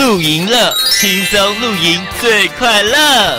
露营乐，轻松露营最快乐。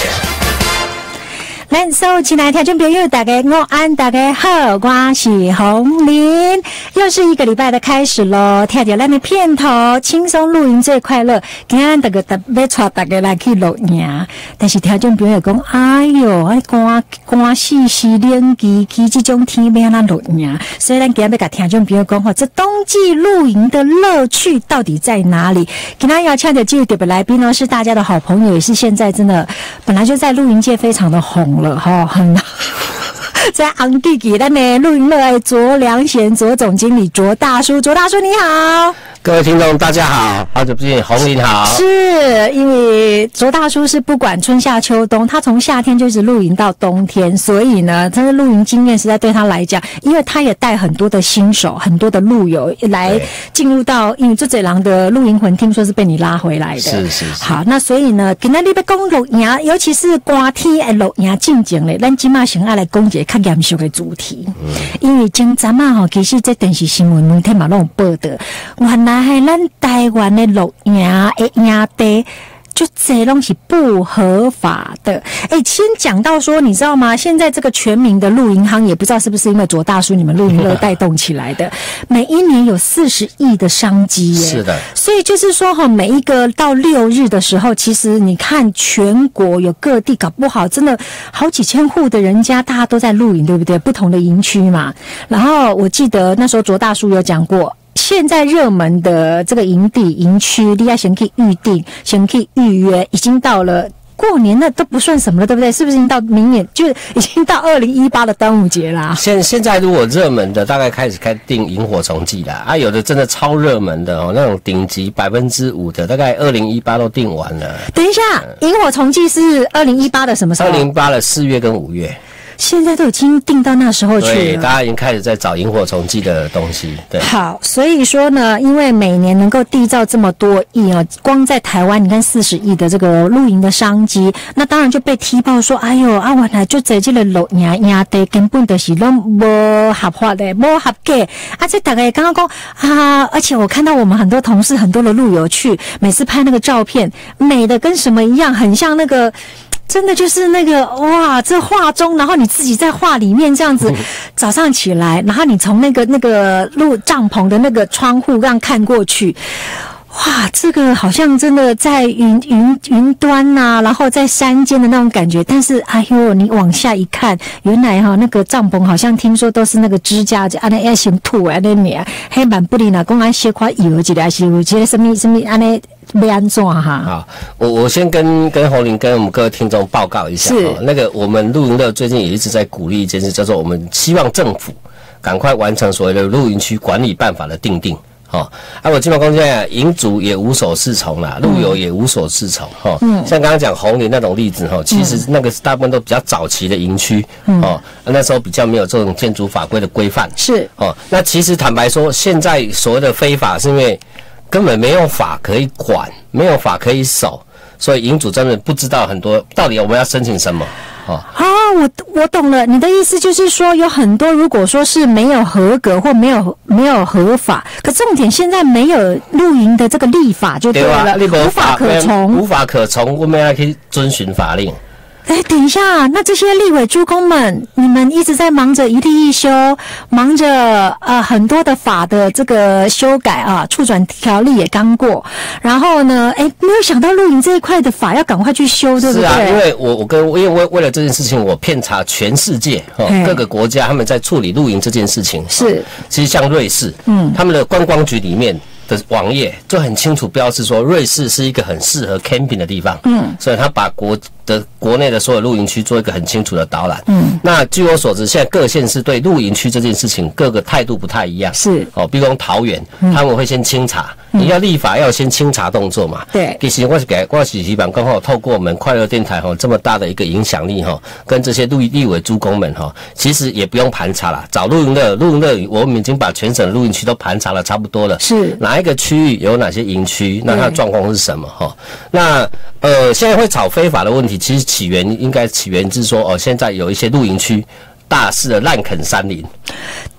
咱所有亲爱的听众朋友，大家午安，大家好，我是洪玲，又是一个礼拜的开始咯。听着咱的片头，轻松露营最快乐。今天要带大家来去露营，但是听众朋友讲，哎哟，寒死死冷气，这种天要怎露营？所以咱今天要跟听众朋友讲，这冬季露营的乐趣到底在哪里？今天要请的这位特别来宾呢，是大家的好朋友，也是现在真的本来就在露营界非常的红了哈，很在昂地给咱的露营乐爱卓良贤卓总经理卓大叔你好。 各位听众大家好，好久不见，洪玲好。 是因为卓大叔是不管春夏秋冬，他从夏天就一直露营到冬天，所以呢他的露营经验实在对他来讲，因为他也带很多的新手很多的露友来进入到，因为这贼狼的露营魂听说是被你拉回来的。 是好，那所以呢今天你要讲露营，尤其是寒天的露营进前咧，咱今嘛先要来讲一个较严肃的主题。因为前阵啊其实这电视新闻每天嘛都有报道，原来咱台湾的露营的营地就这东西不合法的。先讲到说，你知道吗？现在这个全民的露营行业，不知道是不是因为卓大叔你们露营乐带动起来的，每一年有40亿的商机耶。 是的， 所以就是说每一个到6日的时候，其实你看全国有各地搞不好真的好几千户的人家，大家都在露营，对不对？不同的营区嘛。然后我记得那时候卓大叔有讲过，现在热门的这个营地营区，你要先去预定，先去预约，已经到了过年那都不算什么了，对不对？是不是已经到明年，就已经到2018的端午节啦？ 现在如果热门的，大概开始订萤火虫季啦，有的真的超热门的那种顶级5%的，大概2018都订完了。 等一下，萤火虫季是2018的什么时候 ？2018的4月跟5月。 现在都已经定到那时候去了， 对，大家已经开始在找萤火虫季的东西。对， 好，所以说呢，因为每年能够缔造这么多亿啊，光在台湾你看40亿的这个露营的商机，那当然就被踢爆说，哎呦啊，原来就在这个露营地根本就是都不合法的，不合格。这大概刚刚讲啊，而且我看到我们很多同事很多的露友去，每次拍那个照片，美的跟什么一样，很像那个。真的就是那个哇，这画中，然后你自己在画里面这样子，早上起来，然后你从那个露帐篷的那个窗户这样看过去，哇，这个好像真的在云端呐，然后在山间的那种感觉。但是哎呦，你往下一看，原来那个帐篷好像听说都是那个支架，就安尼要先吐安尼尔，黑板不离啦，讲安小块油一个，是有这个什么安尼。要安怎哈？ 好，我先跟洪玲跟我们各位听众报告一下。是那个我们露营乐最近也一直在鼓励一件事，叫做我们希望政府赶快完成所谓的露营区管理办法的订定。我基本上讲，营主也无所适从啦，露友也无所适从。像刚刚讲洪玲那种例子其实那个大部分都比较早期的营区。那时候比较没有这种建筑法规的规范。是那其实坦白说，现在所谓的非法是因为根本没有法可以管，没有法可以守，所以营主真的不知道很多到底我们要申请什么。 我懂了，你的意思就是说有很多如果说是没有合格或没有合法，可重点现在没有露营的这个立法就对了，无法可从，我们要去遵循法令。 等一下，那这些立委诸公们，你们一直在忙着一例一修，忙着很多的法的这个修改啊，促转条例也刚过，然后呢，没有想到露营这一块的法要赶快去修，对不对？是啊， 因为因为为了这件事情，我遍查全世界各个国家他们在处理露营这件事情。是，其实像瑞士，他们的观光局里面的网页就很清楚标示说，瑞士是一个很适合 camping 的地方。所以他把国内的所有露营区做一个很清楚的导览。那据我所知，现在各县市对露营区这件事情各个态度不太一样。是比如说桃园，他们会先清查，你要立法要先清查动作嘛。对，其实我是希望刚好透过我们快乐电台这么大的一个影响力跟这些立委诸公们其实也不用盘查啦，找露营乐，我们已经把全省露营区都盘查了差不多了。是哪一个区域有哪些营区，那它的状况是什么那现在会炒非法的问题，其实起源是说现在有一些露营区大肆的滥垦山林。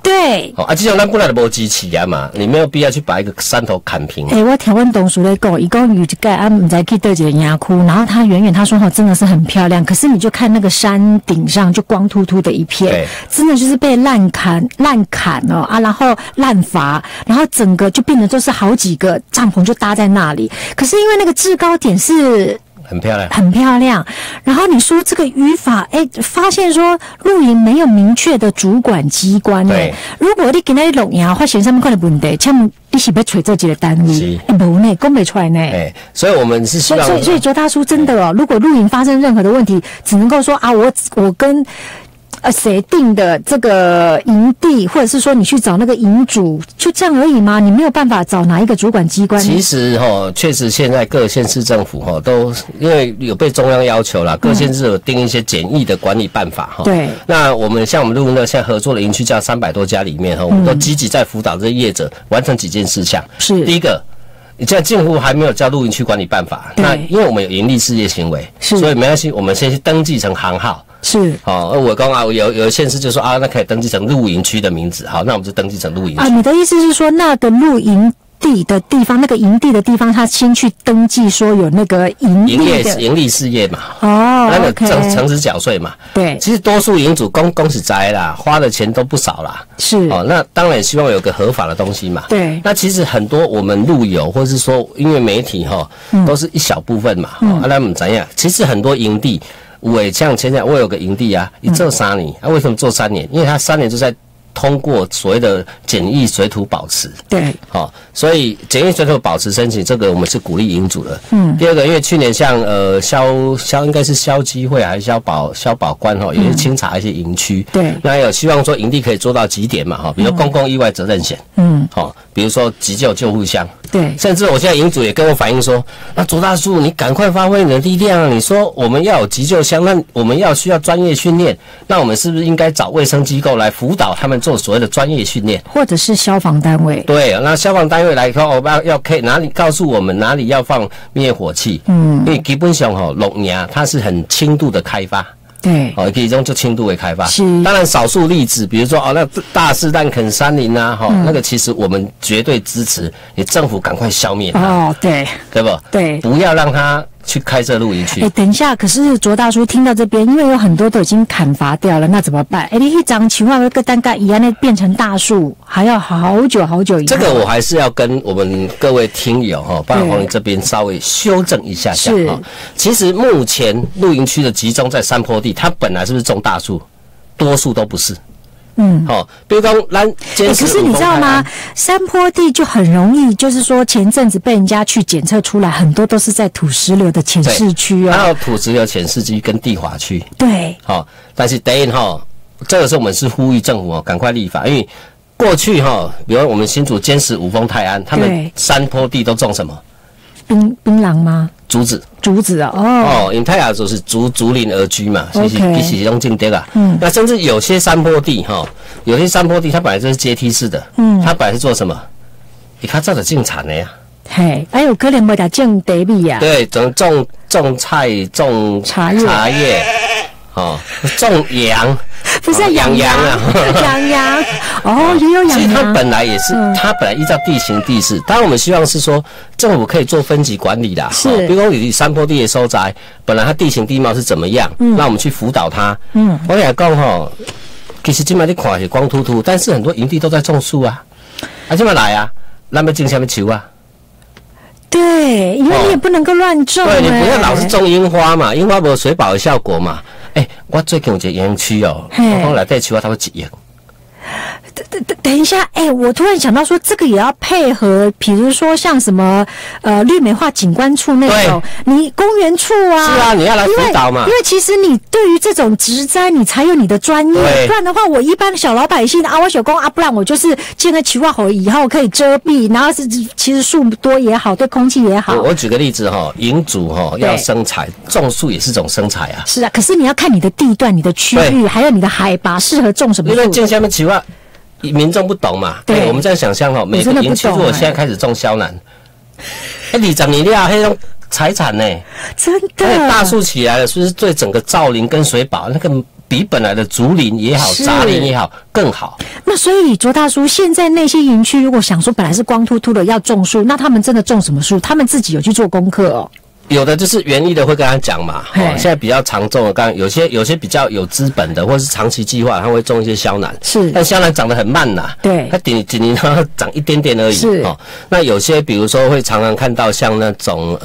对， 这种咱本来就无机器啊嘛，你没有必要去把一个山头砍平。 我听阮同事在讲，伊讲有一个不知道去哪一个崖窟，然后他远远他说真的是很漂亮，可是你就看那个山顶上就光秃秃的一片，真的就是被烂砍然后滥伐，然后整个就变得就是好几个帐篷就搭在那里，可是因为那个制高点是。 很漂亮， 很漂亮。然后你说这个语法，发现说露营没有明确的主管机关。对，如果你今天录音发现上面可能问题，请问你是要找这几个单位？没呢，讲不出来呢。 所以我们是希望， 所以卓大叔真的哦，如果露营发生任何的问题，只能够说啊，我跟。谁定的这个营地，或者是说你去找那个营主，就这样而已吗？你没有办法找哪一个主管机关？ 其实确实现在各县市政府都因为有被中央要求啦，各县市有定一些简易的管理办法对。 那我们像我们露营乐现在合作的营区叫300多家里面我们都积极在辅导这些业者完成几件事项。 是。 第一个，你现在近乎还没有叫露营区管理办法，那因为我们有营利事业行为，所以没关系，我们先去登记成行号。 是我刚刚有县市就说那可以登记成露营区的名字，好，那我们就登记成露营区。 你的意思是说，那个露营地的地方，那个营地的地方，他先去登记说有那个营利事业嘛， 那个诚实缴税嘛。 对， 其实多数营主恭喜宅啦，花的钱都不少啦。 是那当然也希望有个合法的东西嘛。 对， 那其实很多我们路友或是说因为媒体都是一小部分嘛。那我们怎样？其实很多营地。像前两我有个营地啊，你做3年为什么做3年？因为他3年就在通过所谓的简易水土保持。 对， 所以简易水土保持申请这个我们是鼓励营主的。第二个，因为去年像应该是消基会还是消保官也是清查一些营区。 对， 那有希望说营地可以做到几点嘛比如公共意外责任险。比如说急救救护箱。 对， 甚至我现在营主也跟我反映说，那卓大叔你赶快发挥你的力量，你说我们要有急救箱，那我们需要专业训练，那我们是不是应该找卫生机构来辅导他们做所谓的专业训练， 或者是消防单位？ 对，那消防单位来说，要可以哪里告诉我们哪里要放灭火器？因为基本上鹿营它是很轻度的开发。 对， 其中就轻度为开发。 是， 当然少数例子，比如说那大肆滥垦山林啊，那个其实我们绝对支持，你政府赶快消灭它。 对， 对不？ 对， 不要让它去开设露营区。 等一下，可是卓大叔听到这边，因为有很多都已经砍伐掉了，那怎么办？你一张情况个单干一样，那变成大树，还要好久好久以后。这个我还是要跟我们各位听友包括黄玲这边稍微修正一下下其实目前露营区的集中在山坡地，它本来是不是种大树？多数都不是。比如说可是你知道吗？山坡地就很容易，就是说前阵子被人家去检测出来，很多都是在土石流的浅市区还有土石流浅市区跟地滑区。 对， 但是等于这个是我们是呼吁政府赶快立法，因为过去比如我们新竹坚石、五峰、泰安，他们山坡地都种什么？ 槟榔吗？ 竹子因为泰雅族是竹林而居嘛，其实用种地啊。那甚至有些山坡地它本来就是阶梯式的，它本来是做什么？你看这的种产的呀。 还有可能没得种地米啊。 对，种菜、种茶叶。种羊， 不是养羊啊，养羊也有养羊。 其实它本来也是，它本来依照地形地势，当然我们希望是说政府可以做分级管理啦。 是， 比如说你山坡地的收窄，本来它地形地貌是怎么样，那我们去辅导它。我来讲其实今麦你看是光秃秃，但是很多营地都在种树啊。今麦来啊，咱要种什么树啊？ 对，因为你也不能够乱种。 对，你不要老是种樱花嘛，樱花没有水保的效果嘛。我最近有一个园区我讲内底树啊，差不多1亿。 等一下，我突然想到说，这个也要配合，比如说像什么绿美化景观处那种，你公园处啊， 是啊，你要来辅导嘛。 因为其实你对于这种植栽，你才有你的专业，不然的话，我一般的小老百姓我手工不然我就是建个奇怪好以后可以遮蔽，然后是其实树多也好，对空气也好。 我举个例子营主要生财，种树也是种生财啊。 是啊，可是你要看你的地段、你的区域，还有你的海拔适合种什么树。 因为种下面奇怪。民众不懂嘛？对，我们这样想象每个营区如果现在开始种肖楠，20年了，那种财产呢？ 真的， 大树起来了，是不是对整个造林跟水保那个比本来的竹林也好、杂林也好更好。 那所以卓大叔，现在那些营区如果想说本来是光秃秃的要种树，那他们真的种什么树？他们自己有去做功课哦。 有的就是园艺的会跟他讲嘛，现在比较常种的，刚有些比较有资本的，或是长期计划，他会种一些肖楠， 是， 但肖楠长得很慢呐， 对， 它几年它长一点点而已， 是哦。那有些比如说会常常看到像那种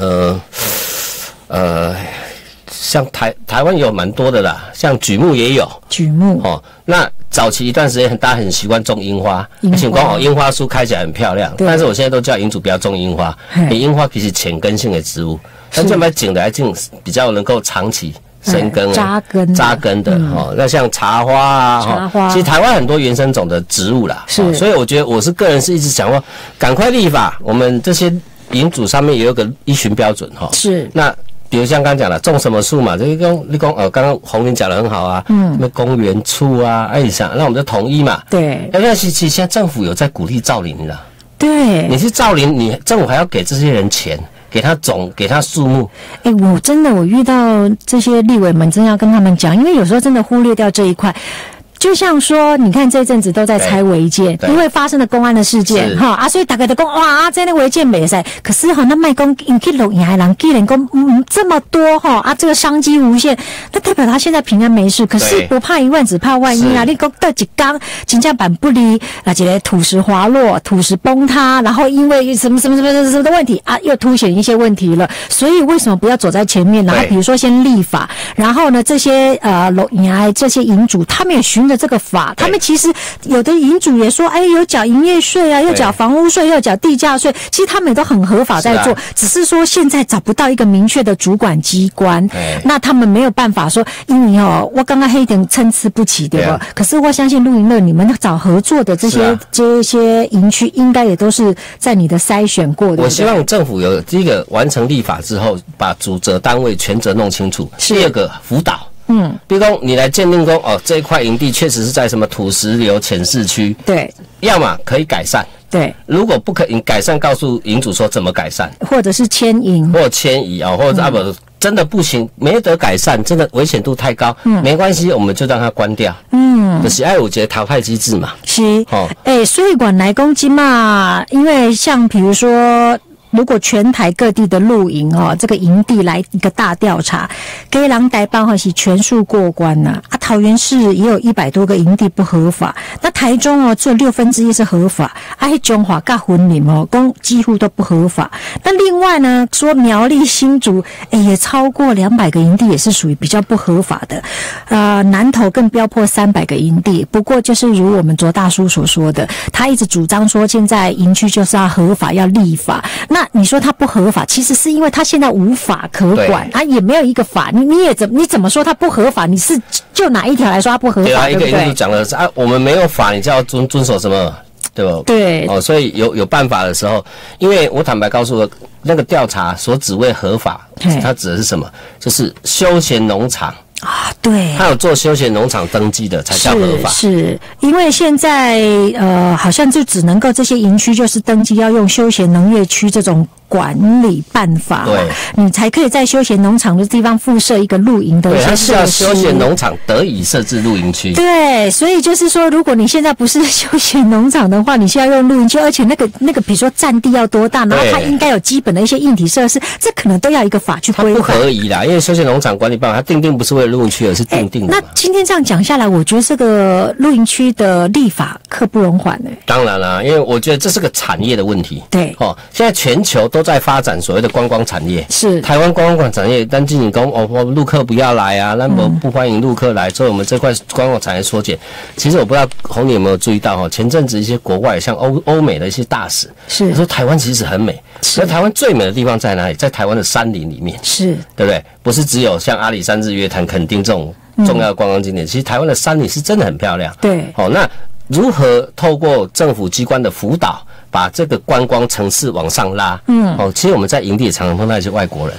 像台湾有蛮多的啦，像榉木也有， 榉木哦。那早期一段时间，大家很习惯种樱花，情况樱花树开起来很漂亮，但是我现在都叫营主不要种樱花，樱花其实浅根性的植物，但这买景来景比较能够长期生根、扎根的哦。那像茶花啊，其实台湾很多原生种的植物啦，是。所以我觉得我是个人是一直想说，赶快立法，我们这些营主上面也有个依循标准哈。是。那比如像刚讲的种什么树嘛，这个你讲刚刚洪林讲得很好啊，什么公园处啊，想那我们就统一嘛。对。那其实现在政府有在鼓励造林了。对。你去造林，你政府还要给这些人钱。给他种，给他树木。我遇到这些立委们，真要跟他们讲，因为有时候真的忽略掉这一块。就像说，你看这阵子都在拆违建，因为发生了公安的事件哈所以大家都讲哇在那违建没塞，可是那卖公引起录影还人既然讲这么多这个商机无限，那代表他现在平安没事。可是不怕一万只怕万一啊！你讲到一缸金架板不离，那这个土石滑落、土石崩塌，然后因为什么的问题又凸显一些问题了。所以为什么不要走在前面？然后比如说先立法，然后呢这些这些营主他们也循着这个法，他们其实有的营主也说，有缴营业税啊，又缴房屋税，又缴地价税，其实他们也都很合法在做，只是说现在找不到一个明确的主管机关，那他们没有办法说，因为我刚刚还有点参差不齐，对吧？可是我相信露营乐你们找合作的这些营区，应该也都是在你的筛选过的。 我希望政府有第一个完成立法之后，把主责单位权责弄清楚；第二个辅导。比如说你来鉴定这一块营地确实是在什么土石流浅市区，对，要么可以改善，对，如果不可以改善，告诉营主说怎么改善， 或者是迁移， 或者真的不行，没得改善，真的危险度太高，没关系，我们就让它关掉，就是我觉得淘汰机制嘛，是， 所以管来公鸡嘛，因为像比如说。如果全台各地的露营这个营地来一个大调查，给人台办是全数过关桃园市也有100多个营地不合法，那台中只有1/6是合法，中华跟云林几乎都不合法。那另外呢，说苗栗新竹也超过200个营地也是属于比较不合法的，南投更飙破300个营地。不过就是如我们卓大叔所说的，他一直主张说现在营区就是要合法，要立法。那你说它不合法，其实是因为它现在无法可管，也没有一个法，你怎么说它不合法？你是就哪一条来说它不合法？ 对不对？一个就讲的是我们没有法，你就要遵守什么？对吧？对所以有办法的时候，因为我坦白告诉那个调查所指为合法，它指的是什么？就是休闲农场。对，他有做休闲农场登记的才叫合法。 是因为现在好像就只能够这些营区就是登记要用休闲农业区这种管理办法，对，你才可以在休闲农场的地方附设一个露营的一些设施。对，它是要休闲农场得以设置露营区。 对，所以就是说，如果你现在不是休闲农场的话，你现在用露营区，而且那个比如说占地要多大，然后它应该有基本的一些硬体设施，这可能都要一个法去规范。 它不合宜啦，因为休闲农场管理办法它定不是为了露营区，而是定的。 那今天这样讲下来，我觉得这个露营区的立法刻不容缓当然啦，因为我觉得这是个产业的问题。对，现在全球都在发展所谓的观光产业，是台湾观光产业，但经你讲陆客不要来啊，那不欢迎陆客来，所以我们这块观光产业缩减。其实我不知道洪你有没有注意到前阵子一些国外像欧美的一些大使，是说台湾其实很美，而台湾最美的地方在哪里？在台湾的山林里面，是对不对？不是只有像阿里山、日月潭、垦丁这种重要的观光景点，其实台湾的山林是真的很漂亮。对，那如何透过政府机关的辅导，把这个观光层次往上拉？其实我们在营地也常常碰到一些外国人。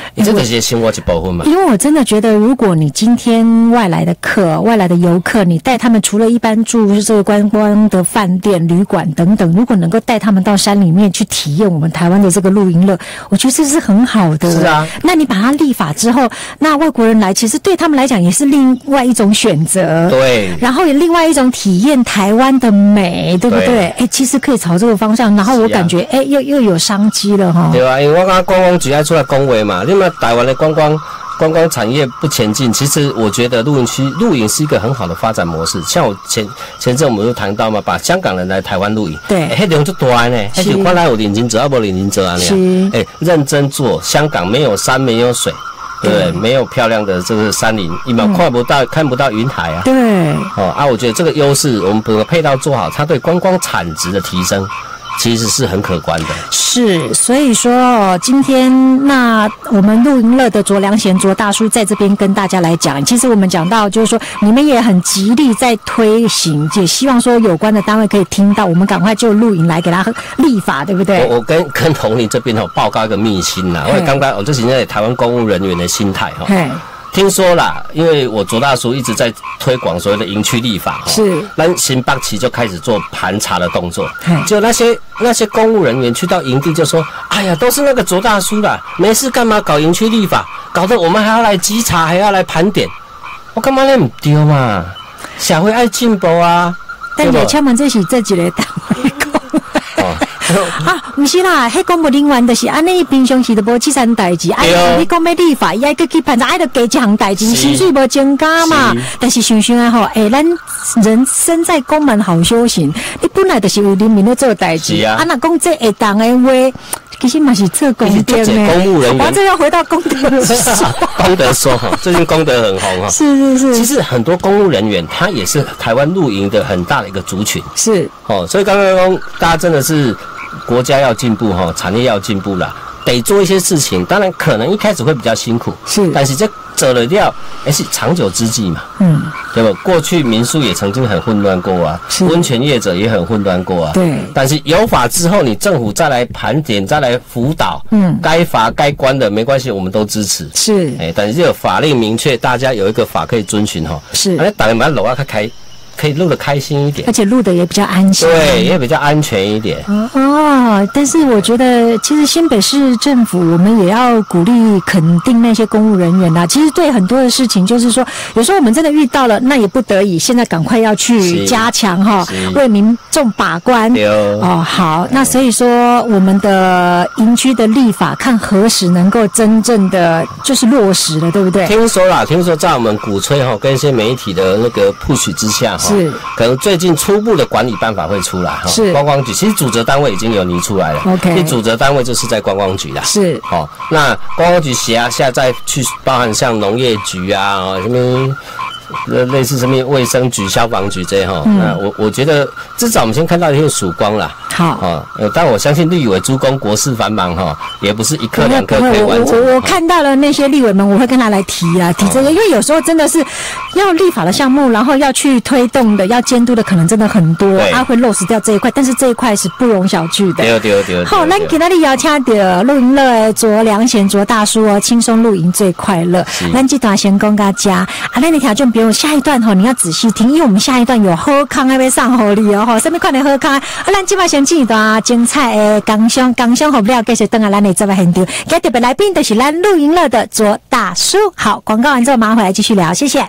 这个是生活一部分嘛。 因为我真的觉得，如果你今天外来的游客，你带他们除了一般住这个观光的饭店、旅馆等等，如果能够带他们到山里面去体验我们台湾的这个露营乐，我觉得这是很好的。 是啊， 那你把它立法之后，那外国人来，其实对他们来讲也是另外一种选择。 对， 然后也另外一种体验台湾的美，对不对？其实可以朝这个方向，然后我感觉，又有商机了哈。 对啊，因为我刚观光局要出来恭维嘛，另外台湾的观光产业不前进，其实我觉得露营是一个很好的发展模式。像我前阵我们就谈到嘛，把香港人来台湾露营， 对， 那量就大呢，那就看来有认真做，要不认真做啊那样，认真做。香港没有山，没有水。对，没有漂亮的这个山林，一秒看不到云海啊。 对， 我觉得这个优势，我们把配套做好，它对观光产值的提升，其实是很可观的。 是，所以说今天那我们露营乐的卓良贤卓大叔在这边跟大家来讲，其实我们讲到就是说，你们也很极力在推行，也希望说有关的单位可以听到，我们赶快就露营来给他立法，对不对？ 我跟统领这边报告一个秘辛啦，我刚刚这是现在台湾公务人员的心态哈。听说啦，因为我卓大叔一直在推广所谓的营区立法， 是， 那新北市就开始做盘查的动作，就那些公务人员去到营地就说，哎呀，都是那个卓大叔啦，没事干嘛搞营区立法，搞得我们还要来稽查，还要来盘点，我干嘛那唔对嘛？社会爱进步啊， 但也请问这是这几个单位讲。不是啦，迄公务人员就是安尼，平常时都无这项代志。你讲要立法，伊爱去盘查，爱着加一项代志，薪水无增加嘛。但是想想啊咱人生在公门好修行，你本来就是为人民在做代志。若讲这会当的话，其实嘛是做功德呢。 公务人员， 这要回到功德说。 功德说最近功德很红是。 其实很多公务人员，他也是台湾露营的很大的一个族群。 是所以刚刚大家真的是。国家要进步产业要进步啦，得做一些事情。当然，可能一开始会比较辛苦， 是， 但是这做了掉，是长久之计嘛。对吧？过去民宿也曾经很混乱过啊，温泉业者也很混乱过啊。 对。 但是有法之后，你政府再来盘点，再来辅导，该罚该关的没关系，我们都支持。 是。 但是这个法令明确，大家有一个法可以遵循是。 打人把楼啊可以录得开心一点， 而且录得也比较安心， 对，也比较安全一点。 但是我觉得，其实新北市政府我们也要鼓励肯定那些公务人员啦。其实对很多的事情，就是说，有时候我们真的遇到了，那也不得已，现在赶快要去加强为民众把关。好，那所以说我们的营区的立法，看何时能够真正的就是落实了，对不对？ 听说在我们鼓吹跟一些媒体的那个 push 之下是， 可能最近初步的管理办法会出来是， 观光局其实主责单位已经有拟出来了。 OK， 主责单位就是在观光局啦。 是， 那观光局辖下再去包含像农业局啊，什么类似什么卫生局、消防局这那我觉得至少我们先看到一些曙光啦。 好， 但我相信立委诸公国事繁忙也不是一刻两刻可以完成。 我看到了那些立委们，我会跟他来提这个，因为有时候真的是要立法的项目，然后要去推动的、要监督的，可能真的很多，他会落实掉这一块，但是这一块是不容小觑的。 对。 好，咱今天邀请到露营乐的卓良贤卓大叔轻松露营最快乐。咱这段先讲到这，咱的条件比如下一段你要仔细听，因为我们下一段有好康要上好礼什么款的好康咱今晚先进一段精彩的工商好不了，继续等下咱的这位现场，今天特别来宾就是咱露营乐的卓大叔。好，广告完之后马上回来继续聊，谢谢。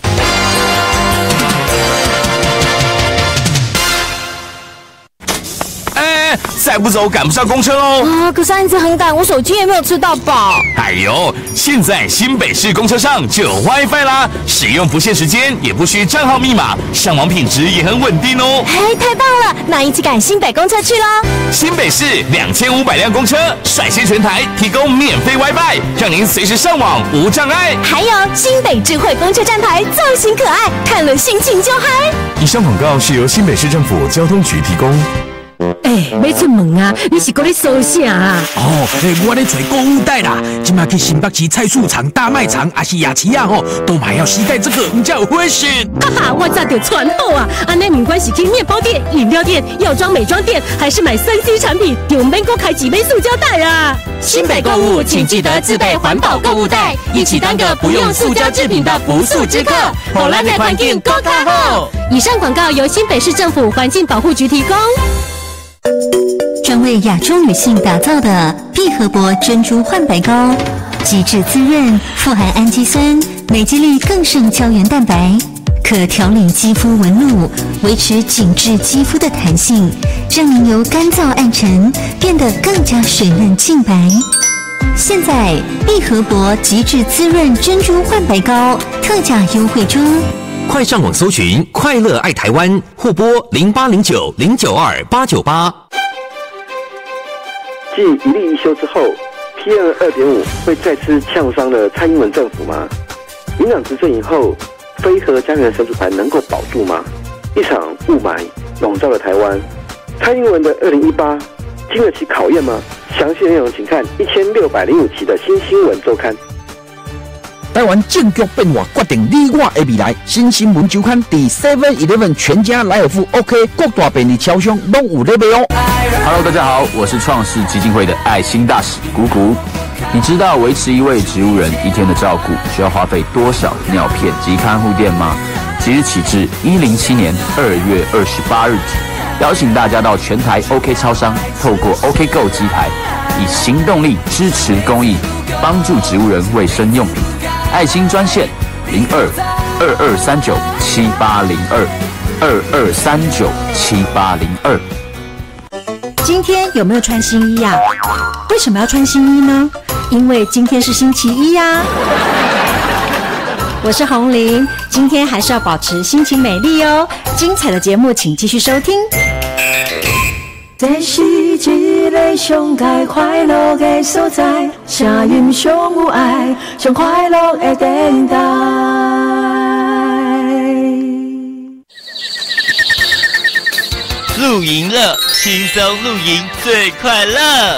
再不走赶不上公车喽！ 可是案子很赶，我手机也没有吃到饱。 哎呦，现在新北市公车上就有 WiFi 啦，使用不限时间，也不需账号密码，上网品质也很稳定哦。 太棒了，那一起赶新北公车去啦！ 新北市2500辆公车率先全台提供免费 WiFi， 让您随时上网无障碍。 还有新北智慧公车站台造型可爱，看了心情就嗨。 以上广告是由新北市政府交通局提供。 要出门啊？你是搁咧说啥啊？ 我咧找购物袋啦，今麦去新北市菜市场、大卖场，还是夜市啊都买要携带这个，才有危险。 哈哈，我早就传好啊！安内不管是去面包店、饮料店、药妆美妆店，还是买3C 产品，就免搁开几杯塑胶袋啊！ 新北购物，请记得自备环保购物袋，一起当个不用塑胶制品的不塑之客，好咱的环境更加好。 以上广告由新北市政府环境保护局提供。 专为亚洲女性打造的碧荷薄珍珠焕白膏，极致滋润，富含氨基酸，美肌力更胜胶原蛋白，可调理肌肤纹路，维持紧致肌肤的弹性，让您由干燥暗沉变得更加水嫩净白。现在碧荷薄极致滋润珍珠焕白膏特价优惠中， 快上网搜寻快乐爱台湾，或拨0809092898。 继一例一休之后 ，PM 2.5会再次呛伤了蔡英文政府吗？民党执政以后，非核家园神主牌能够保住吗？一场雾霾笼罩了台湾，蔡英文的2018经得起考验吗？详细内容请看1605期的新新闻周刊。 台湾政局变化决定你我的未来。新新闻周刊第 7-11 全家莱尔富 OK 各大便利超商都有在卖哦。 Hello， 大家好，我是创世基金会的爱心大使谷谷。你知道维持一位植物人一天的照顾需要花费多少尿片及看护垫吗？即日起至107年2月28日止，邀请大家到全台 OK 超商，透过 OK Go 机台，以行动力支持公益，帮助植物人卫生用品。爱心专线02-2239-7802，2239-7802。 今天有没有穿新衣啊？为什么要穿新衣呢？因为今天是星期一呀。我是洪玲，今天还是要保持心情美丽哦。精彩的节目请继续收听。这是一个上界快乐的所在，声音上有爱，上快乐的电台。 露营乐，轻松露营最快乐。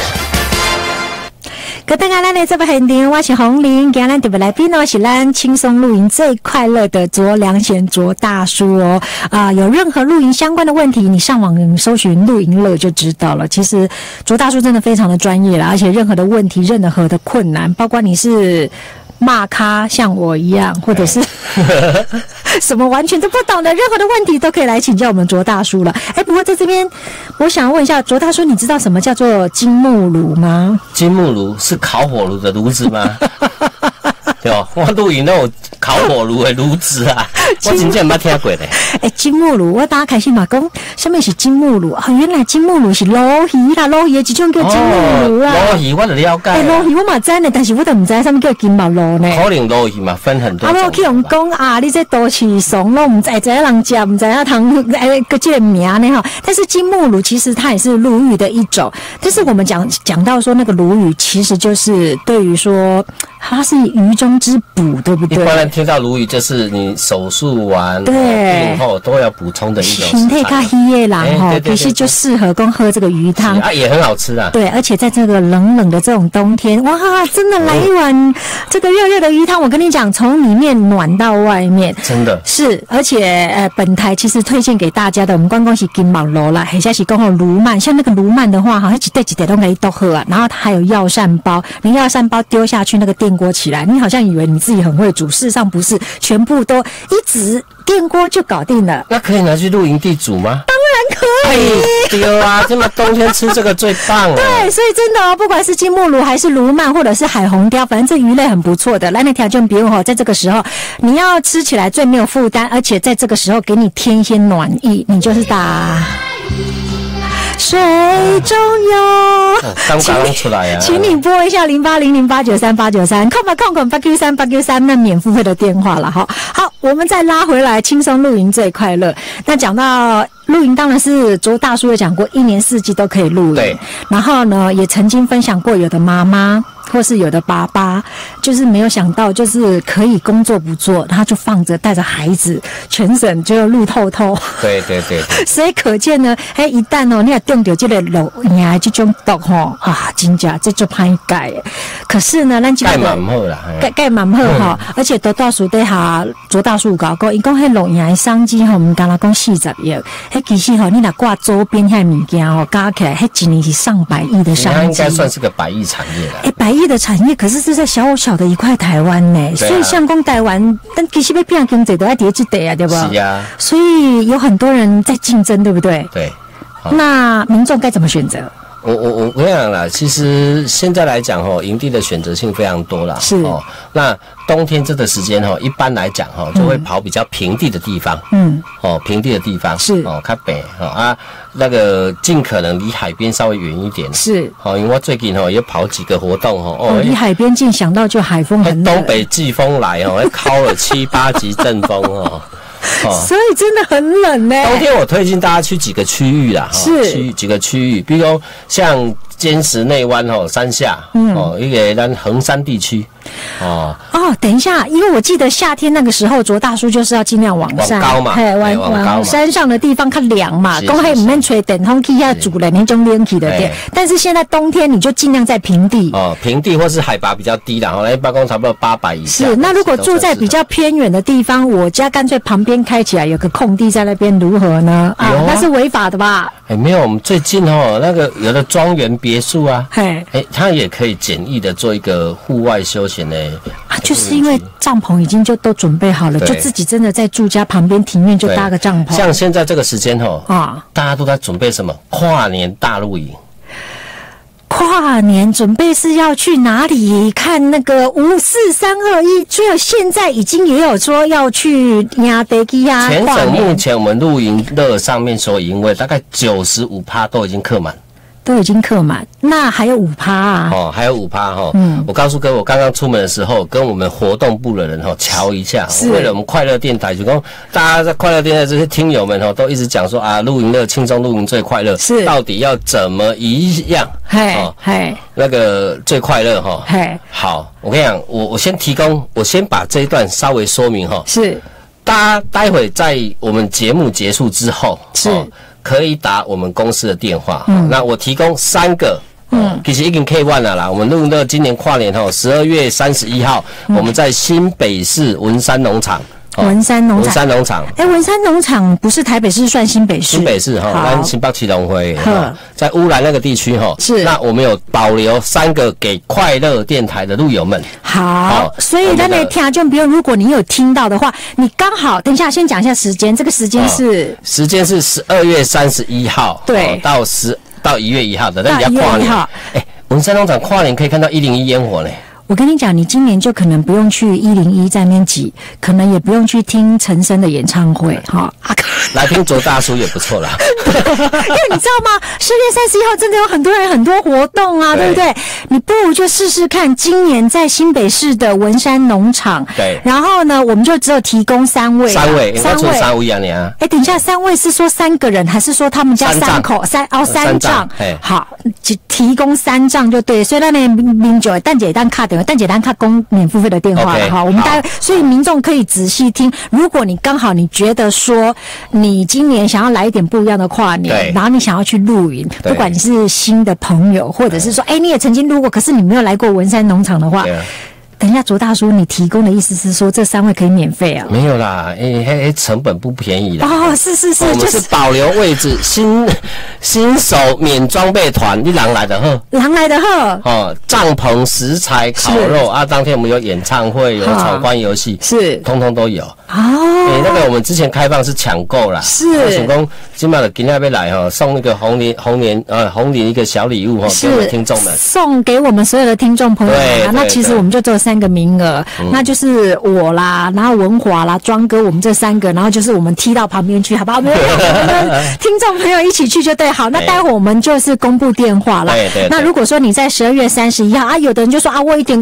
各位大家来这边现场，我是洪玲，今天特别来宾呢是咱轻松露营最快乐的卓良贤卓大叔哦。有任何露营相关的问题，你上网搜寻露营乐就知道了。其实卓大叔真的非常的专业啦，而且任何的问题、任何的困难，包括你是骂咖像我一样，或者是什么完全都不懂的任何的问题，都可以来请教我们卓大叔了。不过在这边我想问一下卓大叔，你知道什么叫做金木炉吗？ 金木炉是烤火炉的炉子吗？对哦，我露营那种烤火炉的炉子啊，我真正没听过嘞。 金木炉，我大家开始嘛讲，什么是金木炉？原来金木炉是鲈鱼啦，鲈鱼的一种叫金木炉啦。 鲈鱼我就了解。 鲈鱼我嘛知呢，但是我都唔知什么叫金木炉呢。 可能鲈鱼嘛分很多种。 我去用讲你这都市怂咯，唔知人食，唔知通个这个名呢哈。但是金木炉其实它也是鲈鱼的一种，但是我们讲到说那个鲈鱼，其实就是对于说它是鱼中之补，对不对？ 一般人听到鲈鱼就是你手术完病后都要补充的一种食材。 身体较虚的人哈，其实就适合喝这个鱼汤也很好吃啊。 对，而且在这个冷冷的这种冬天，哇，真的来一碗这个热热的鱼汤，我跟你讲，从里面暖到外面， 真的是。而且本台其实推荐给大家的，我们刚刚是金毛螺啦，还是讲鲈鳗，像那个鲈鳗的话，哈，它一袋都可以都喝啊。然后它还有药膳包，你药膳包丢下去那个电锅起来，你好像以为你自己很会煮，事实上不是，全部都一直电锅就搞定了。 那可以拿去露营地煮吗？ 当然可以。 对啊，这么冬天吃这个最棒了。 对，所以真的不管是金木鲈还是鲈鳗或者是海红鲷，反正这鱼类很不错的。来，那条件比如在这个时候你要吃起来最没有负担，而且在这个时候给你添一些暖意，你就是打水中游， 刚出来啊！ 请你拨一下0800893893，空8Q3，那免付费的电话了哈。好，我们再拉回来，轻松露营最快乐。那讲到露营当然是卓大叔有讲过，一年四季都可以露营。 对。 然后呢，也曾经分享过，有的妈妈或是有的爸爸，就是没有想到，就是可以工作不做，他就放着带着孩子，全省就露透透。 对。 所以可见呢，一旦你也中到这个露营这种毒真的这就歹改。可是呢，咱这个盖蛮好啦， 盖蛮好哈，而且卓大叔底下卓大叔讲过，伊讲迄露营的商机毋敢若讲40亿，其实你若挂周边遐物件加起来，一年是上百亿的商机。 应该算是个100亿产业啦。 100亿的产业，可是是在小小的一块台湾呢，所以像讲台湾，但其实要变经济都要叠这地啊，对吧？ 是啊。 所以有很多人在竞争，对不对？ 对。 那民众该怎么选择？ 我跟你讲啦，其实现在来讲营地的选择性非常多啦。 是那冬天这个时间一般来讲就会跑比较平地的地方。平地的地方是较北那个尽可能离海边稍微远一点。 是因为我最近也跑几个活动离海边近，想到就海风很冷。 东北季风来敲了7、8级阵风所以真的很冷呢。 冬天我推荐大家去几个区域啦， 是几个区域，比如说像尖石内湾山下一个咱衡山地区等一下，因为我记得夏天那个时候，卓大叔就是要尽量往上高嘛， 往山上的地方较凉嘛，讲迄唔免吹电风机遐煮的那种冷气的店。但是现在冬天你就尽量在平地平地或是海拔比较低的一般差不多800以下。 是，那如果住在比较偏远的地方，我家干脆旁边开起来有个空地在那边，如何呢？那是违法的吧？ 没有，我们最近那个有的庄园别墅啊，它也可以简易的做一个户外休闲的。 就是因为帐篷已经就都准备好了，就自己真的在住家旁边庭院就搭个帐篷。 像现在这个时间大家都在准备什么？跨年大露营。 跨年准备是要去哪里看那个5、4、3、2、1？就现在已经也有说要去亚德基呀。 全省目前我们露营乐上面所营位大概95%都已经客满。 都已经客满，那还有5%啊？ 还有5%我告诉各位，我刚刚出门的时候，跟我们活动部的人瞧一下，为了我们快乐电台，就讲大家在快乐电台这些听友们都一直讲说露营乐轻松露营最快乐， 是到底要怎么一样？那个最快乐好，我跟你讲，我先提供，我先把这一段稍微说明是， 大家待会在我们节目结束之后是。 可以打我们公司的电话，那我提供3个，其实已经 K1 了啦。我们录的今年跨年12月31号，我们在新北市文山农场。 文山农场，文山农场不是台北市，算新北市。 新北市咱新北市农会在乌来那个地区是。 那我们有保留3个给快乐电台的路友们。 好，所以咱的听众朋友，如果你有听到的话，你刚好等一下先讲一下时间，这个时间是 12月31号， 对， 到1月1号的，但你要跨年。文山农场跨年可以看到101烟火呢。 我跟你讲，你今年就可能不用去101在那边挤，可能也不用去听陈升的演唱会来听卓大叔也不错啦。 因为你知道吗？10月31号真的有很多人很多活动啊，对不对？你不如就试试看，今年在新北市的文山农场。 对。 然后呢，我们就只有提供3位。 3位，我出3位啊你啊。 等一下，3位是说3个人，还是说他们家3口3帐？好，提供3帐就对。所以那民众蛋姐单卡的。蛋姐单卡供免付费的电话了哈，我们大概所以民众可以仔细听。如果你刚好你觉得说你今年想要来一点不一样的跨年，然后你想要去露营，不管你是新的朋友，或者是说你也曾经露过，可是你没有来过文山农场的话。等一下，卓大叔，你提供的意思是说这3位可以免费啊？ 没有啦，成本不便宜啦。 是， 我们是保留位置，新手免装备团，你人来的好。帐篷、食材、烤肉当天我们有演唱会，有闯关游戏， 是， 通通都有。那个我们之前开放是抢购啦， 是。 想讲今麦的今天要来送那个红林一个小礼物给我们听众们， 送给我们所有的听众朋友们。那其实我们就只有3个名额，那就是我啦，然后文华啦、庄哥，我们这3个，然后就是我们踢到旁边去，好不好？没有，我们听众朋友一起去就对。好，那待会我们就是公布电话啦。 对。 那如果说你在12月31号有的人就说我一点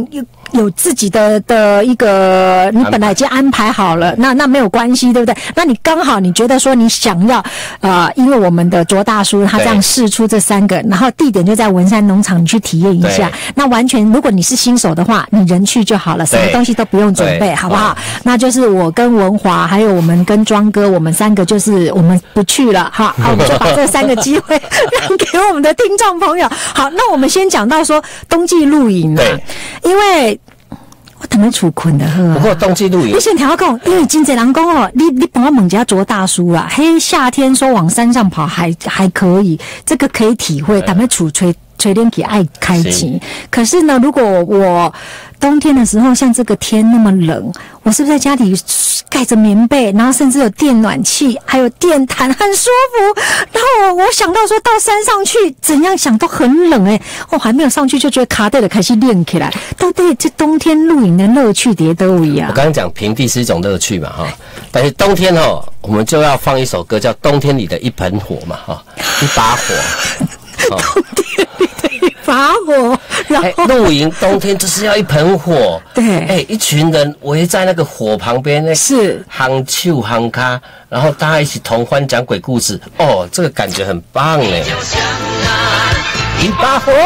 有自己的一个，你本来已经安排好了，那没有关系，对不对？那你刚好你觉得说你想要，因为我们的卓大叔他这样试出这3个，然后地点就在文山农场，你去体验一下。那完全，如果你是新手的话，你人去就好了，什么东西都不用准备，好不好？那就是我跟文华，还有我们跟庄哥，我们3个就是我们不去了，好，我们就把这3个机会让给我们的听众朋友。好，那我们先讲到说冬季露营啊，因为我等下厝困的呵。 不过冬季露营， 你先听我讲，因为真侪人讲哦，你帮我问一下卓大叔啦，嘿，夏天说往山上跑还可以，这个可以体会，但是厝吹冷气爱开机。可是呢，如果我冬天的时候，像这个天那么冷，我是不是在家里盖着棉被，然后甚至有电暖气，还有电毯，很舒服。然后我想到说到山上去，怎样想都很冷我还没有上去就觉得卡带的开始练起来。到底这冬天露营的乐趣在哪里啊？ 我刚刚讲平地是一种乐趣嘛但是冬天我们就要放一首歌叫《冬天里的一盆火》嘛一把火。 冬天里的一把火，然后露营冬天就是要一盆火， 对， 一群人围在那个火旁边， 是夯手夯咖，然后大家一起同欢讲鬼故事，这个感觉很棒嘞，一把火，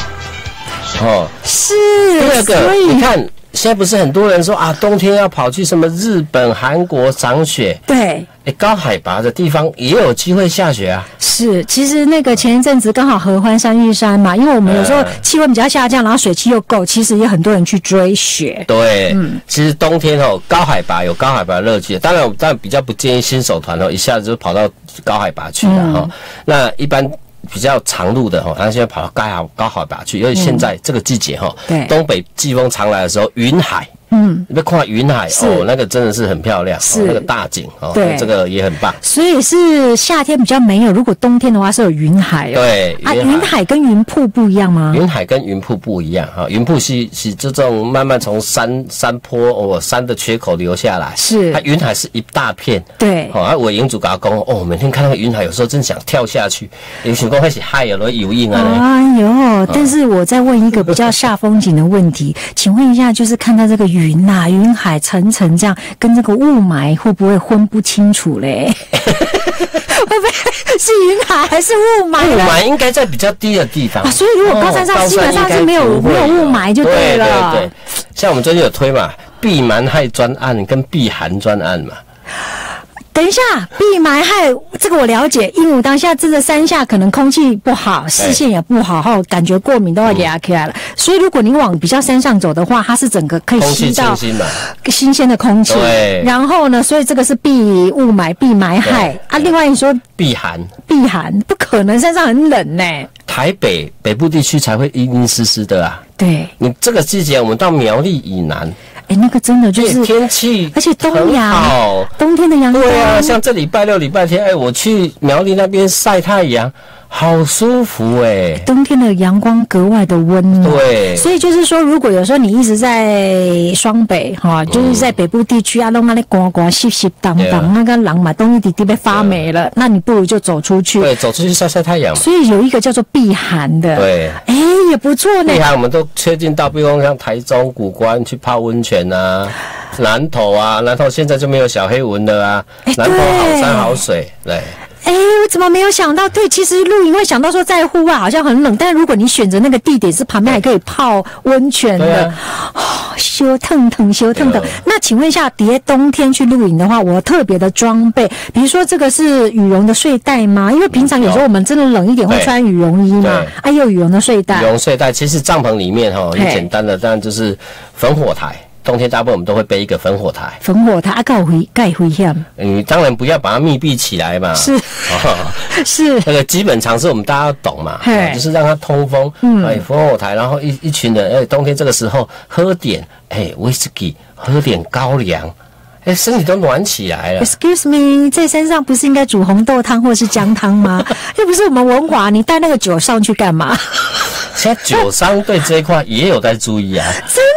是， 第二个，你看。现在不是很多人说冬天要跑去什么日本、韩国赏雪？ 对， 高海拔的地方也有机会下雪啊。 是，其实那个前一阵子刚好合欢山、玉山嘛，因为我们有时候气温比较下降，然后水汽又够，其实也很多人去追雪。 对，其实冬天高海拔有高海拔的乐趣，当然比较不建议新手团一下子就跑到高海拔去了那一般。比较长路的他现在跑到高海拔去，因为现在这个季节东北季风常来的时候，云海。你别看云海那个真的是很漂亮，那个大景对，这个也很棒。所以是夏天比较没有，如果冬天的话是有云海对云海跟云瀑不一样吗？ 云海跟云瀑不一样云瀑是这种慢慢从山坡山的缺口流下来， 是云海是一大片， 对我营主跟他讲每天看那个云海，有时候真想跳下去，有想说开始嗨有游泳哎呦，但是我再问一个比较煞风景的问题，请问一下，就是看到这个云海层层这样，跟这个雾霾会不会分不清楚嘞？会不会是云海还是雾霾？ 雾霾应该在比较低的地方所以如果高山上基本上是没有雾霾就对了。 对，像我们最近有推嘛，避霾害专案跟避寒专案嘛。 等一下，避霾害这个我了解，因为我当下这个山下可能空气不好，视线也不好，感觉过敏都要给它起来了。所以如果你往比较山上走的话，它是整个可以吸到新鲜的空气。对。然后呢，所以这个是避雾霾、避霾害另外你说避寒不可能，山上很冷台北部地区才会阴湿湿的对。 你这个季节我们到苗栗以南。 那个真的就是天气， 而且冬阳，冬天的阳光， 对像这礼拜六、礼拜天，我去苗栗那边晒太阳，好舒服冬天的阳光格外的温暖， 对。 所以就是说，如果有时候你一直在双北就是在北部地区弄那里刮刮、湿湿当当，那个人嘛，东西地被发霉了，那你不如就走出去， 对，走出去晒晒太阳。 所以有一个叫做避寒的， 对， 也不错呢。 避寒我们都确定到，比如像台中古关去泡温泉南投现在就没有小黑蚊了南投好山好水，对。 我怎么没有想到？对，其实露营会想到说在户外好像很冷，但如果你选择那个地点是旁边还可以泡温泉的，修腾腾。那请问一下，冬天去露营的话，我特别的装备，比如说这个是羽绒的睡袋吗？因为平常有时候我们真的冷一点会穿羽绒衣嘛，也有羽绒的睡袋。 羽绒睡袋其实帐篷里面很简单的，当然就是烽火台。冬天大部分我们都会背一个烽火台， 盖危险。 你当然不要把它密闭起来嘛。 是，是那个基本常识我们大家要懂嘛，就是让它通风。烽火台，然后一群人，冬天这个时候喝点威士忌，喝点高粱。身体都暖起来了。 Excuse me， 在山上不是应该煮红豆汤或是姜汤吗？又不是我们文华，你带那个酒上去干嘛？ 现在酒商对这一块也有在注意真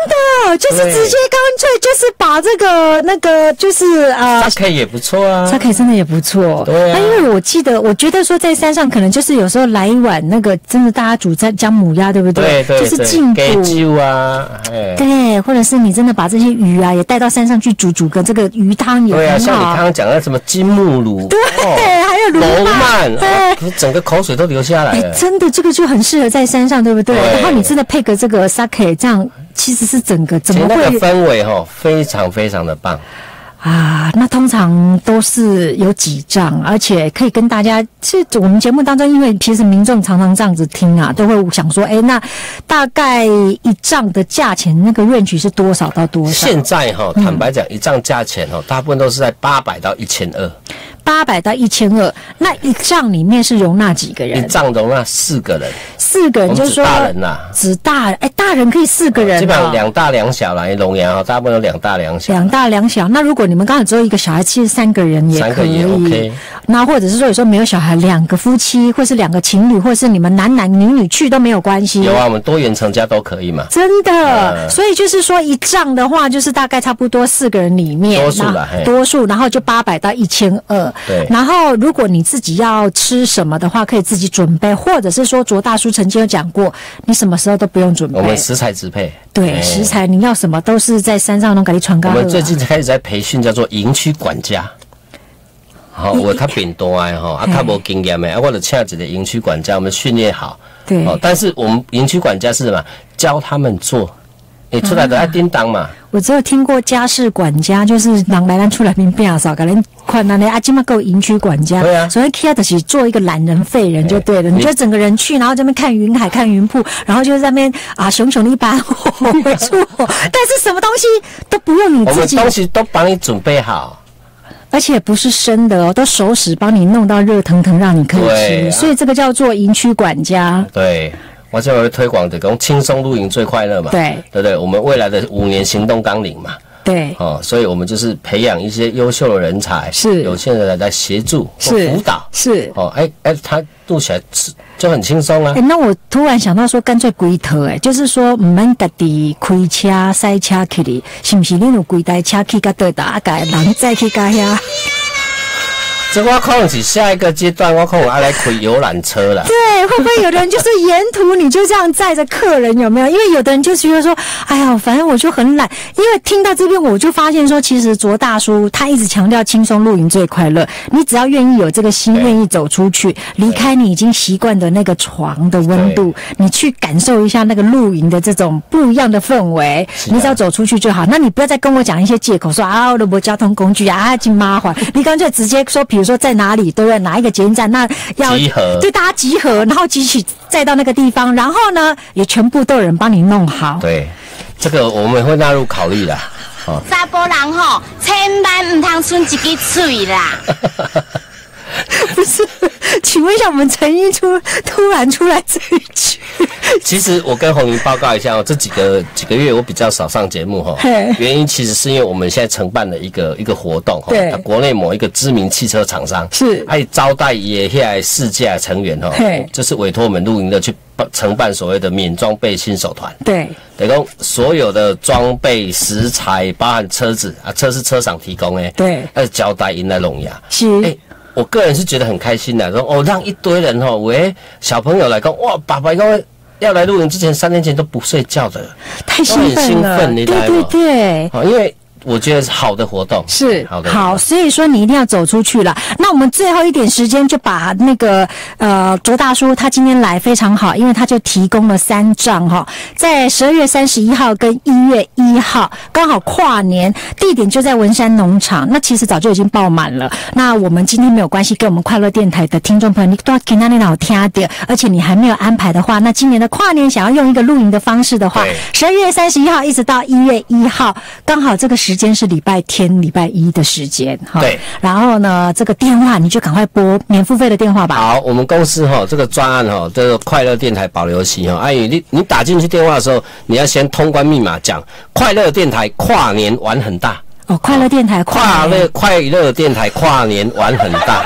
的就是直接干脆就是把这个那个就是 Sake 也不错啊 ，Sake 真的也不错。 对啊， 因为我觉得说在山上可能就是有时候来一碗那个真的大家煮姜母鸭，对不对？ 对， 就是进补啊， 对，或者是你真的把这些鱼啊也带到山上去煮个这个鱼汤也很好。 对啊，像你刚刚讲的什么金目鲈， 对，还有罗曼， 对， 整个口水都流下来了。 真的这个就很适合在山上，对不对？然后你真的配个这个 Sake， 这样其实是整个怎么会那个氛围非常非常的棒。 那通常都是有几仗，而且可以跟大家，其实我们节目当中，因为其实民众常常这样子听啊，都会想说，那大概一仗的价钱，那个 range 是多少到多少？ 现在坦白讲，一仗价钱大部分都是在800到1200。 800到1200，那一仗里面是容纳几个人？ 一仗容纳4个人。 4个人就是说大人呐， 大人可以4个人， 基本上2大2小来龙岩大部分都2大2小。 2大2小，那如果你们刚好只有一个小孩，其实3个人也可以。 3个也 OK。 那或者是说有时候没有小孩，2个夫妻，或是2个情侣，或是你们男女去都没有关系。 有啊，我们多元成家都可以嘛。 真的，所以就是说一仗的话，就是大概差不多4个人里面多数，然后就800到1200。 对， 然后如果你自己要吃什么的话，可以自己准备，或者是说卓大叔曾经有讲过，你什么时候都不用准备， 我们食材支配。 对，食材你要什么都是在山上能给你传告。 我们最近开始在培训叫做营区管家。我较扁多较无经验的，我就请一个营区管家，我们训练好。 对， 但是我们营区管家是什么？教他们做。你出来的爱叮当嘛？ 我只有听过家事管家，就是人来咱出来面变少，可能困难的今嘛够营区管家。 对啊， 所以 Kia 的是做一个懒人废人就对了，你就整个人去，然后这边看云海、看云瀑，然后就在那边熊熊的一把火但是什么东西都不用你自己， 我们东西都帮你准备好。 而且不是生的都熟食帮你弄到热腾腾，让你可以吃，所以这个叫做营区管家。 对。我现在会推广的，讲轻松露营最快乐嘛， 对不对？我们未来的5年行动纲领嘛， 对， 所以我们就是培养一些优秀的人才， 是有些人来协助、辅导， 是他录起来就很轻松啊。 那我突然想到说，干脆规套就是说，唔免家己开车塞车去哩，是不是？你有规台车去到倒达，甲人再去甲遐。 这我可能是下一个阶段，我可能要来开游览车了。 对，会不会有的人就是沿途你就这样载着客人，有没有？因为有的人就觉得说，哎呀，反正我就很懒。因为听到这边，我就发现说，其实卓大叔他一直强调轻松露营最快乐。你只要愿意有这个心，愿意走出去，离开你已经习惯的那个床的温度，你去感受一下那个露营的这种不一样的氛围。你只要走出去就好。那你不要再跟我讲一些借口说啊，我都没交通工具啊，真麻烦。你干脆直接说，比如说在哪里，对不对？哪一个捷运站，那要集合， 对，大家集合，然后集起再到那个地方，然后呢，也全部都有人帮你弄好。 对，这个我们会纳入考虑的。 查甫人千万唔通剩一支嘴啦。 不是，请问一下，我们陈一突然出来这一句。 其实我跟红云报告一下这几个月我比较少上节目原因其实是因为我们现在承办了一个活动对， 国内某一个知名汽车厂商是招待也下来世界成员就是委托我们露营的去承办所谓的免装备新手团。 对， 等于所有的装备食材，包含车子车是车厂提供的， 对， 交代因来弄呀。 是。 我个人是觉得很开心的，说让一堆人小朋友来讲，哇，爸爸要来露营之前3天前都不睡觉的， 太兴奋了， 你来对对对， 因为我觉得是好的活动， 是好的好，所以说你一定要走出去了。那我们最后一点时间就把那个卓大叔他今天来非常好，因为他就提供了3帐在12月31号跟1月1号刚好跨年，地点就在文山农场。那其实早就已经爆满了。那我们今天没有关系，跟我们快乐电台的听众朋友，你都要给那里老听的，而且你还没有安排的话，那今年的跨年想要用一个露营的方式的话，12月31号一直到1月1号，刚好这个时间是礼拜天、礼拜一的时间对。 然后呢，这个电话你就赶快拨免付费的电话吧。 好，我们公司这个专案这个快乐电台保留期你打进去电话的时候，你要先通关密码讲快乐电台跨年玩很大。 快乐电台快乐电台跨年玩很大，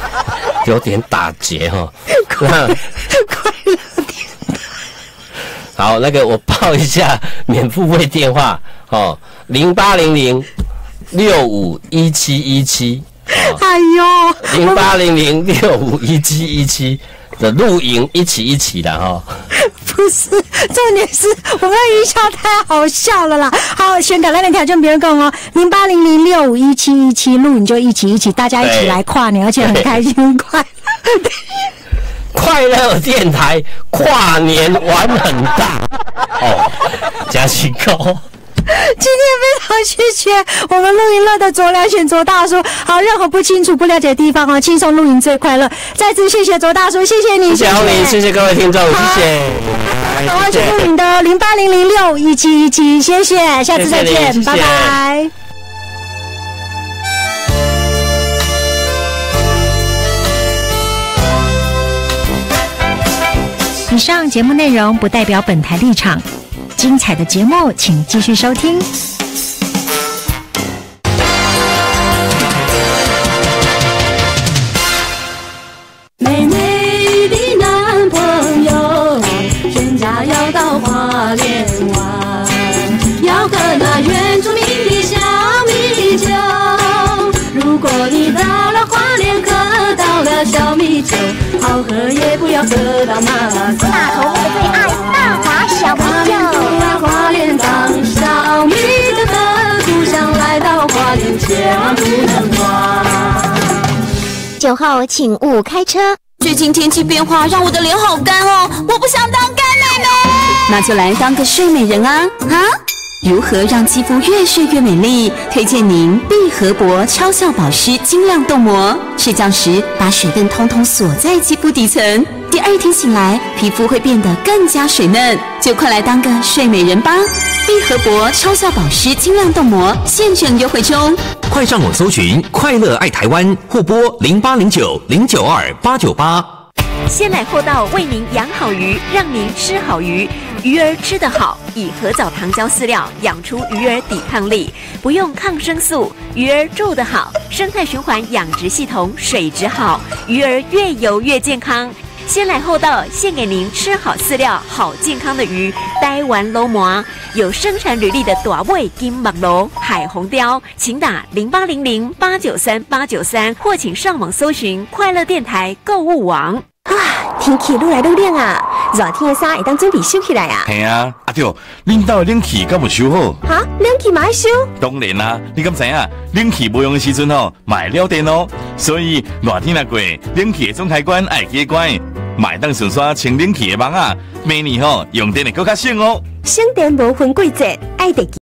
有点打结快乐电台。 好，那个我报一下免付费电话哦，0800651717。 哎呦 ，0800651717的露营一起的哈。 不是，重点是我们的音效太好笑了啦。好，选改来点条件，别人讲哦，0800651717录影就一起，大家一起来跨年，而且很开心快乐电台跨年玩很大哦，加薪高。 今天非常谢谢我们露营乐的卓良选卓大叔。好，任何不清楚不了解的地方哦，轻松露营最快乐。再次谢谢卓大叔，谢谢你， 谢谢你，谢谢各位听众，谢谢。 好，去露营的0800651717，谢谢，下次再见，拜拜。以上节目内容不代表本台立场。精彩的节目，请继续收听。 美美的男朋友，全家要到花莲玩，要喝那原住民的小米酒。如果你到了花莲，喝到了小米酒，好喝也不要喝到麻烦。 大头的最爱大华小米酒。 花莲当小米酒的故乡，来到花莲千万不能忘。 酒后请勿开车。 最近天气变化让我的脸好干哦，我不想当干妹妹。 那就来当个睡美人啊！如何让肌肤越睡越美丽？推荐您碧荷珀超效保湿精亮冻膜，睡觉时把水分通通锁在肌肤底层，第二天醒来，皮肤会变得更加水嫩。就快来当个睡美人吧！碧荷珀超效保湿精亮冻膜现正优惠中， 快上网搜寻“快乐爱台湾”或拨0809092898。 鲜奶厚道为您养好鱼，让您吃好鱼。鱼儿吃得好，以褐藻糖胶饲料养出鱼儿抵抗力，不用抗生素，鱼儿住得好，生态循环养殖系统水质好，鱼儿越游越健康。鲜奶厚道献给您吃好饲料、好健康的鱼。台湾鲈鰻有生产履历的大尾金目鲈、海红鲷，请打0800893893，或请上网搜寻快乐电台购物网。 天气愈来愈冷啊，热天的衫会当准备收起来啊。 嘿啊，阿对，恁家的冷气敢有收好？ 哈，冷气嘛要收？ 当然啦，你敢知影？冷气无用的时阵哦，买了电哦。所以热天若过，冷气的总开关爱记关，买当顺刷清冷气的网啊，明年吼用电会更较省哦。 省电无分季节，爱得。